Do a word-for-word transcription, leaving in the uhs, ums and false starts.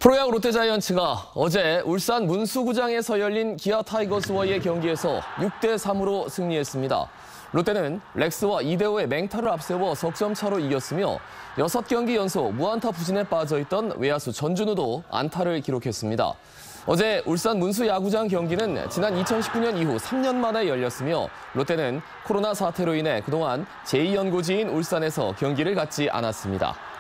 프로야구 롯데자이언츠가 어제 울산 문수구장에서 열린 기아 타이거스와의 경기에서 육 대 삼으로 승리했습니다. 롯데는 렉스와 이대호의 맹타를 앞세워 석점 차로 이겼으며 여섯 경기 연속 무안타 부진에 빠져있던 외야수 전준우도 안타를 기록했습니다. 어제 울산 문수야구장 경기는 지난 이천십구 년 이후 삼 년 만에 열렸으며 롯데는 코로나 사태로 인해 그동안 제이 연고지인 울산에서 경기를 갖지 않았습니다.